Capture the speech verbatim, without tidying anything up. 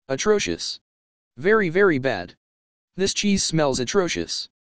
Atrocious. Very very bad. This cheese smells atrocious.